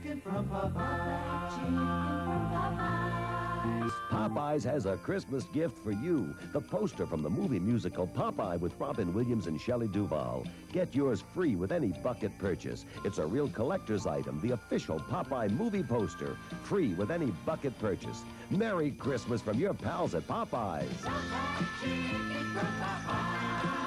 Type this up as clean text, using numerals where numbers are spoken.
chicken from Popeyes. Chicken from Popeyes. Popeyes has a Christmas gift for you. The poster from the movie musical Popeye with Robin Williams and Shelley Duvall. Get yours free with any bucket purchase. It's a real collector's item, the official Popeye movie poster. Free with any bucket purchase. Merry Christmas from your pals at Popeyes. Chicken from Popeyes.